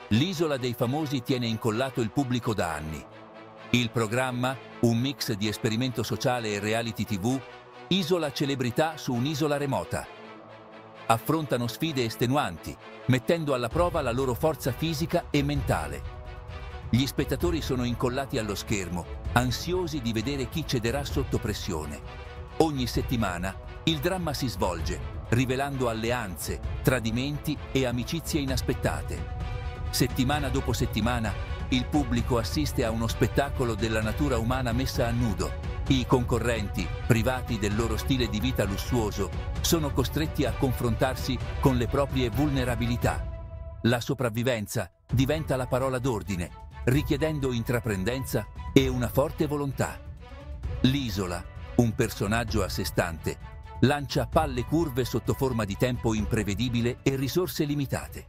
L'Isola dei Famosi tiene incollato il pubblico da anni. Il programma, un mix di esperimento sociale e reality TV, isola celebrità su un'isola remota. Affrontano sfide estenuanti, mettendo alla prova la loro forza fisica e mentale. Gli spettatori sono incollati allo schermo, ansiosi di vedere chi cederà sotto pressione. Ogni settimana il dramma si svolge, rivelando alleanze, tradimenti e amicizie inaspettate. Settimana dopo settimana, il pubblico assiste a uno spettacolo della natura umana messa a nudo. I concorrenti, privati del loro stile di vita lussuoso, sono costretti a confrontarsi con le proprie vulnerabilità. La sopravvivenza diventa la parola d'ordine, richiedendo intraprendenza e una forte volontà. L'isola, un personaggio a sé stante, lancia palle curve sotto forma di tempo imprevedibile e risorse limitate.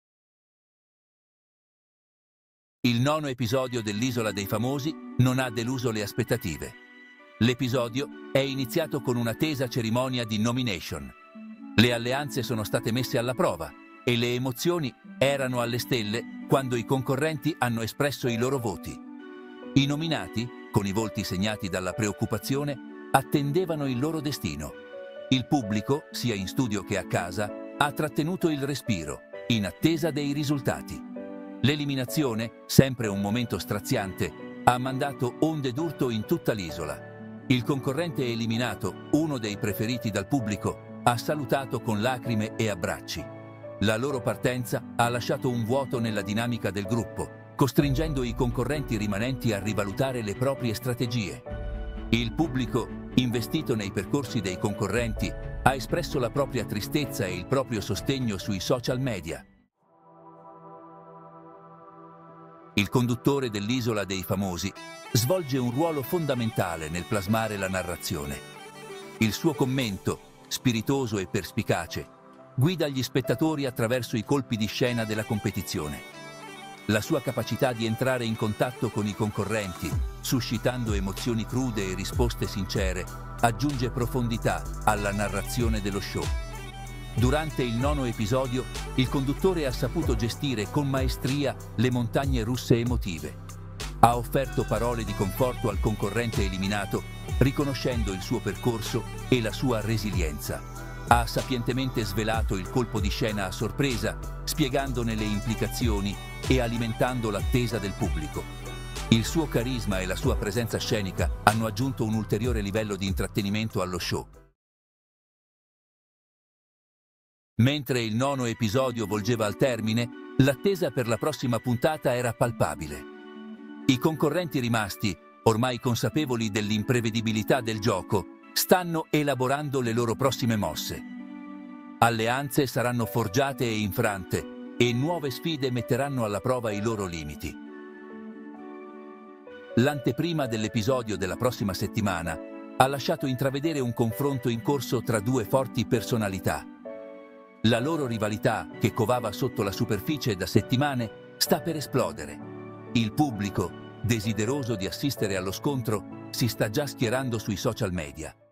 Il 9° episodio dell'Isola dei Famosi non ha deluso le aspettative. L'episodio è iniziato con una tesa cerimonia di nomination. Le alleanze sono state messe alla prova e le emozioni erano alle stelle quando i concorrenti hanno espresso i loro voti. I nominati, con i volti segnati dalla preoccupazione, attendevano il loro destino. Il pubblico, sia in studio che a casa, ha trattenuto il respiro, in attesa dei risultati. L'eliminazione, sempre un momento straziante, ha mandato onde d'urto in tutta l'isola. Il concorrente eliminato, uno dei preferiti dal pubblico, ha salutato con lacrime e abbracci. La loro partenza ha lasciato un vuoto nella dinamica del gruppo, costringendo i concorrenti rimanenti a rivalutare le proprie strategie. Il pubblico, investito nei percorsi dei concorrenti, ha espresso la propria tristezza e il proprio sostegno sui social media. Il conduttore dell'Isola dei Famosi svolge un ruolo fondamentale nel plasmare la narrazione. Il suo commento, spiritoso e perspicace, guida gli spettatori attraverso i colpi di scena della competizione. La sua capacità di entrare in contatto con i concorrenti, suscitando emozioni crude e risposte sincere, aggiunge profondità alla narrazione dello show. Durante il 9° episodio, il conduttore ha saputo gestire con maestria le montagne russe emotive. Ha offerto parole di conforto al concorrente eliminato, riconoscendo il suo percorso e la sua resilienza. Ha sapientemente svelato il colpo di scena a sorpresa, spiegandone le implicazioni e alimentando l'attesa del pubblico. Il suo carisma e la sua presenza scenica hanno aggiunto un ulteriore livello di intrattenimento allo show. Mentre il 9° episodio volgeva al termine, l'attesa per la prossima puntata era palpabile. I concorrenti rimasti, ormai consapevoli dell'imprevedibilità del gioco, stanno elaborando le loro prossime mosse. Alleanze saranno forgiate e infrante e nuove sfide metteranno alla prova i loro limiti. L'anteprima dell'episodio della prossima settimana ha lasciato intravedere un confronto in corso tra due forti personalità. La loro rivalità, che covava sotto la superficie da settimane, sta per esplodere. Il pubblico, desideroso di assistere allo scontro, si sta già schierando sui social media.